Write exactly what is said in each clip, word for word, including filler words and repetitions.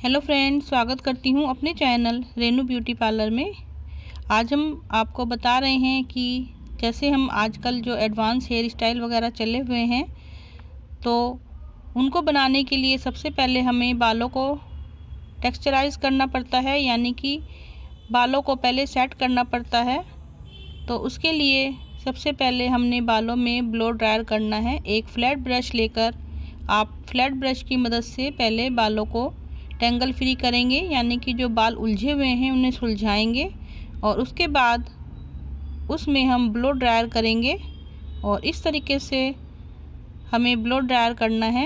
Hello friends, स्वागत करती हूँ अपने चैनल रेनू ब्यूटी पार्लर में। आज हम आपको बता रहे हैं कि जैसे हम आजकल जो एडवांस हेयर स्टाइल वगैरह चले हुए हैं, तो उनको बनाने के लिए सबसे पहले हमें बालों को टेक्सचराइज करना पड़ता है, यानी कि बालों को पहले सेट करना पड़ता है। तो उसके लिए सबसे पहले हमने बालों में ब्लो ड्रायर करना है। एक फ्लैट ब्रश लेकर आप फ्लैट ब्रश की मदद से पहले बालों को टेंगल फ्री करेंगे, यानी कि जो बाल उलझे हुए हैं उन्हें सुलझाएंगे और उसके बाद उसमें हम ब्लो ड्रायर करेंगे। और इस तरीके से हमें ब्लो ड्रायर करना है।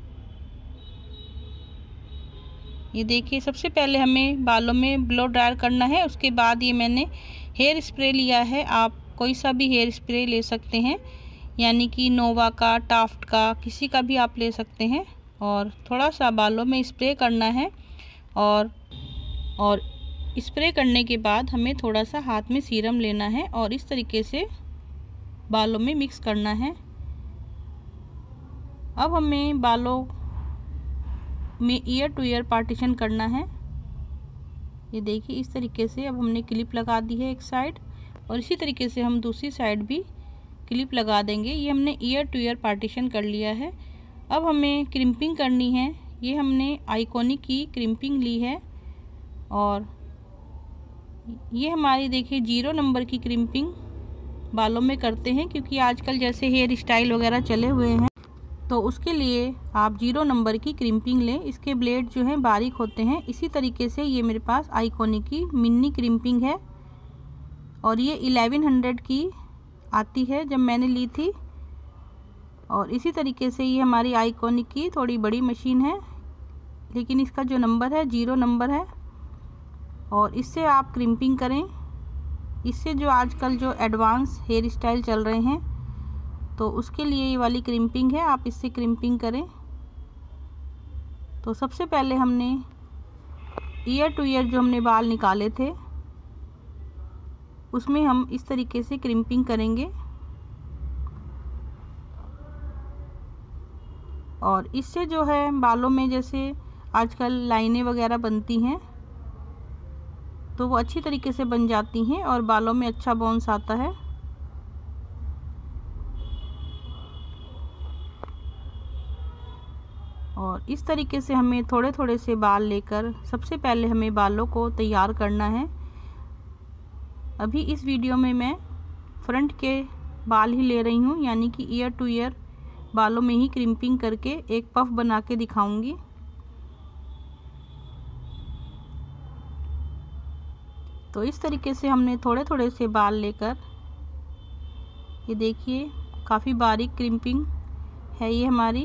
ये देखिए, सबसे पहले हमें बालों में ब्लो ड्रायर करना है। उसके बाद ये मैंने हेयर स्प्रे लिया है। आप कोई सा भी हेयर स्प्रे ले सकते हैं, यानी कि नोवा का, टाफ्ट का, किसी का भी आप ले सकते हैं। और थोड़ा सा बालों में स्प्रे करना है और और स्प्रे करने के बाद हमें थोड़ा सा हाथ में सीरम लेना है और इस तरीके से बालों में मिक्स करना है। अब हमें बालों में ईयर टू ईयर पार्टीशन करना है। ये देखिए, इस तरीके से अब हमने क्लिप लगा दी है एक साइड, और इसी तरीके से हम दूसरी साइड भी क्लिप लगा देंगे। ये हमने ईयर टू ईयर पार्टीशन कर लिया है। अब हमें क्रिम्पिंग करनी है। ये हमने आइकॉनिक की क्रिम्पिंग ली है और ये हमारी देखिए जीरो नंबर की क्रिम्पिंग बालों में करते हैं, क्योंकि आजकल जैसे हेयर स्टाइल वगैरह चले हुए हैं, तो उसके लिए आप जीरो नंबर की क्रिम्पिंग लें। इसके ब्लेड जो हैं बारीक होते हैं। इसी तरीके से ये मेरे पास आइकॉनिक की मिनी क्रिम्पिंग है और ये इलेवन हंड्रेड की आती है जब मैंने ली थी। और इसी तरीके से ये हमारी आइकॉनिक की थोड़ी बड़ी मशीन है, लेकिन इसका जो नंबर है जीरो नंबर है। और इससे आप क्रिम्पिंग करें। इससे जो आजकल जो एडवांस हेयर स्टाइल चल रहे हैं, तो उसके लिए ये वाली क्रिम्पिंग है, आप इससे क्रिम्पिंग करें। तो सबसे पहले हमने ईयर टू ईयर जो हमने बाल निकाले थे, उसमें हम इस तरीके से क्रिम्पिंग करेंगे। और इससे जो है बालों में जैसे आजकल लाइनें वगैरह बनती हैं, तो वो अच्छी तरीके से बन जाती हैं और बालों में अच्छा बाउंस आता है। और इस तरीके से हमें थोड़े थोड़े से बाल लेकर सबसे पहले हमें बालों को तैयार करना है। अभी इस वीडियो में मैं फ्रंट के बाल ही ले रही हूँ, यानी कि ईयर टू ईयर बालों में ही क्रिम्पिंग करके एक पफ बना के दिखाऊंगी। तो इस तरीके से हमने थोड़े थोड़े से बाल लेकर, ये देखिए काफ़ी बारीक क्रिम्पिंग है ये हमारी।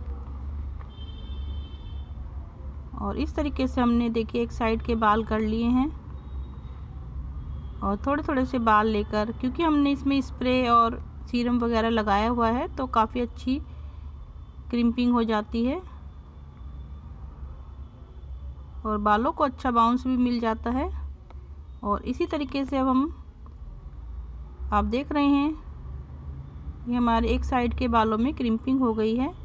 और इस तरीके से हमने देखिए एक साइड के बाल कर लिए हैं। और थोड़े थोड़े से बाल लेकर, क्योंकि हमने इसमें स्प्रे और सीरम वगैरह लगाया हुआ है, तो काफ़ी अच्छी क्रिम्पिंग हो जाती है और बालों को अच्छा बाउंस भी मिल जाता है। और इसी तरीके से अब हम, आप देख रहे हैं, ये हमारे एक साइड के बालों में क्रिम्पिंग हो गई है।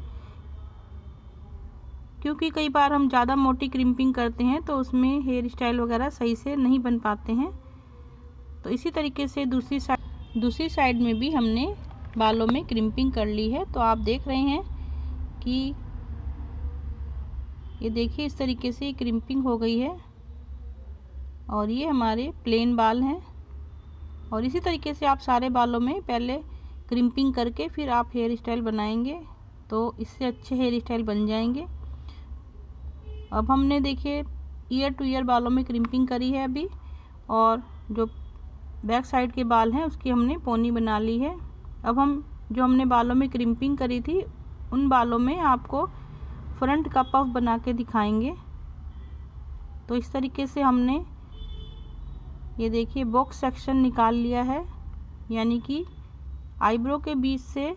क्योंकि कई बार हम ज़्यादा मोटी क्रिम्पिंग करते हैं तो उसमें हेयर स्टाइल वगैरह सही से नहीं बन पाते हैं। तो इसी तरीके से दूसरी साइड दूसरी साइड में भी हमने बालों में क्रिम्पिंग कर ली है। तो आप देख रहे हैं कि ये देखिए इस तरीके से क्रिम्पिंग हो गई है और ये हमारे प्लेन बाल हैं। और इसी तरीके से आप सारे बालों में पहले क्रिम्पिंग करके फिर आप हेयर स्टाइल बनाएंगे, तो इससे अच्छे हेयर स्टाइल बन जाएंगे। अब हमने देखिए ईयर टू ईयर बालों में क्रिम्पिंग करी है अभी, और जो बैक साइड के बाल हैं उसकी हमने पोनी बना ली है। अब हम जो हमने बालों में क्रिम्पिंग करी थी, उन बालों में आपको फ्रंट का पफ बना के दिखाएंगे। तो इस तरीके से हमने, ये देखिए, बॉक्स सेक्शन निकाल लिया है, यानी कि आईब्रो के बीच से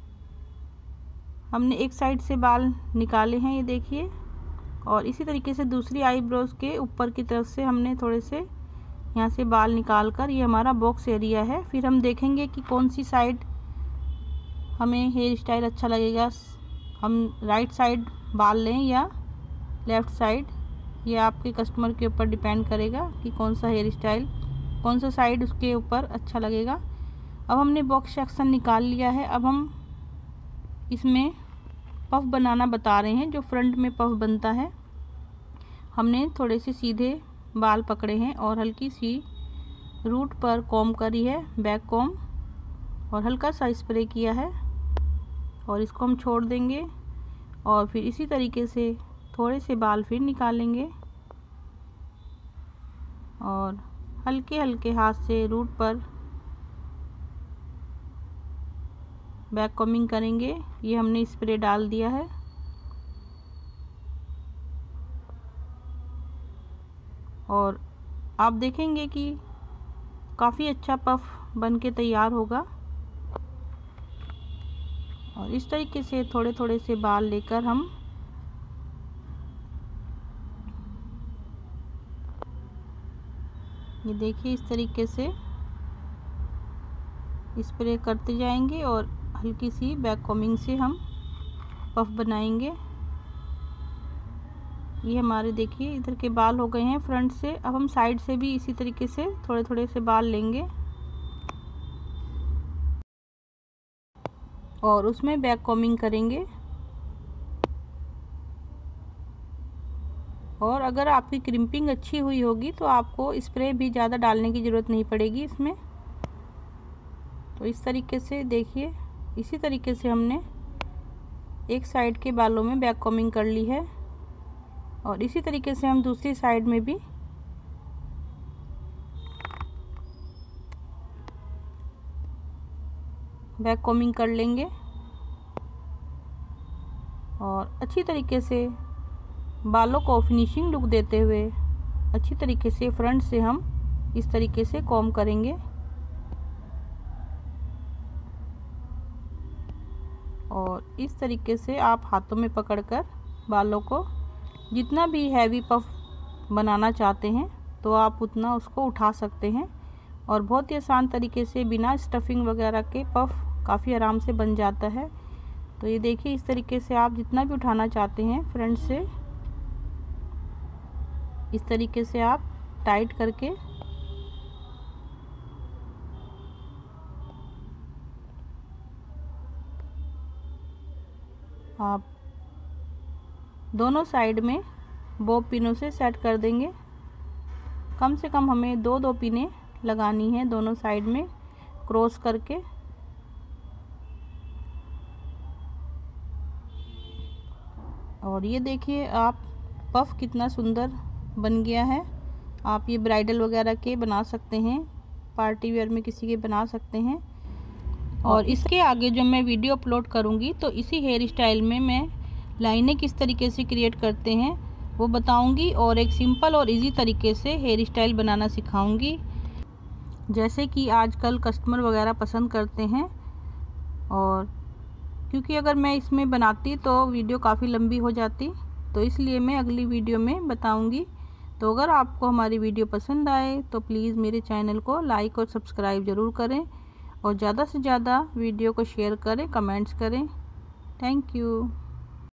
हमने एक साइड से बाल निकाले हैं, ये देखिए। और इसी तरीके से दूसरी आईब्रोज के ऊपर की तरफ से हमने थोड़े से यहाँ से बाल निकाल कर, ये हमारा बॉक्स एरिया है। फिर हम देखेंगे कि कौन सी साइड हमें हेयर स्टाइल अच्छा लगेगा, हम राइट साइड बाल लें या लेफ़्ट साइड। ये आपके कस्टमर के ऊपर डिपेंड करेगा कि कौन सा हेयर स्टाइल, कौन सा साइड उसके ऊपर अच्छा लगेगा। अब हमने बॉक्स सेक्शन निकाल लिया है। अब हम इसमें पफ बनाना बता रहे हैं, जो फ्रंट में पफ बनता है। हमने थोड़े से सीधे बाल पकड़े हैं और हल्की सी रूट पर कॉम करी है, बैक कॉम, और हल्का सा स्प्रे किया है और इसको हम छोड़ देंगे। और फिर इसी तरीके से थोड़े से बाल फिर निकालेंगे और हल्के हल्के हाथ से रूट पर बैक कॉमिंग करेंगे। ये हमने स्प्रे डाल दिया है और आप देखेंगे कि काफ़ी अच्छा पफ बन के तैयार होगा। और इस तरीके से थोड़े थोड़े से बाल लेकर हम ये देखिए इस तरीके से स्प्रे करते जाएंगे और हल्की सी बैक कॉमिंग से हम पफ बनाएंगे। ये हमारे देखिए इधर के बाल हो गए हैं फ्रंट से। अब हम साइड से भी इसी तरीके से थोड़े थोड़े से बाल लेंगे और उसमें बैक कॉमिंग करेंगे। और अगर आपकी क्रिम्पिंग अच्छी हुई होगी तो आपको स्प्रे भी ज़्यादा डालने की ज़रूरत नहीं पड़ेगी इसमें। तो इस तरीके से देखिए, इसी तरीके से हमने एक साइड के बालों में बैक कॉमिंग कर ली है और इसी तरीके से हम दूसरी साइड में भी बैक कॉमिंग कर लेंगे। और अच्छी तरीके से बालों को फिनिशिंग लुक देते हुए अच्छी तरीके से फ्रंट से हम इस तरीके से कॉम करेंगे। और इस तरीके से आप हाथों में पकड़कर बालों को जितना भी हैवी पफ बनाना चाहते हैं तो आप उतना उसको उठा सकते हैं और बहुत ही आसान तरीके से बिना स्टफिंग वगैरह के पफ काफ़ी आराम से बन जाता है। तो ये देखिए इस तरीके से आप जितना भी उठाना चाहते हैं फ्रंट से इस तरीके से आप टाइट करके आप दोनों साइड में बॉब पिनों से सेट कर देंगे। कम से कम हमें दो दो पिनें लगानी है दोनों साइड में क्रॉस करके। और ये देखिए आप पफ कितना सुंदर बन गया है। आप ये ब्राइडल वगैरह के बना सकते हैं, पार्टी वेयर में किसी के बना सकते हैं। और इसके आगे जो मैं वीडियो अपलोड करूंगी तो इसी हेयर स्टाइल में मैं लाइनें किस तरीके से क्रिएट करते हैं वो बताऊंगी और एक सिंपल और इजी तरीके से हेयर स्टाइल बनाना सिखाऊंगी, जैसे कि आजकल कस्टमर वगैरह पसंद करते हैं। और क्योंकि अगर मैं इसमें बनाती तो वीडियो काफ़ी लंबी हो जाती, तो इसलिए मैं अगली वीडियो में बताऊंगी। तो अगर आपको हमारी वीडियो पसंद आए तो प्लीज़ मेरे चैनल को लाइक और सब्सक्राइब ज़रूर करें और ज़्यादा से ज़्यादा वीडियो को शेयर करें, कमेंट्स करें। Thank you.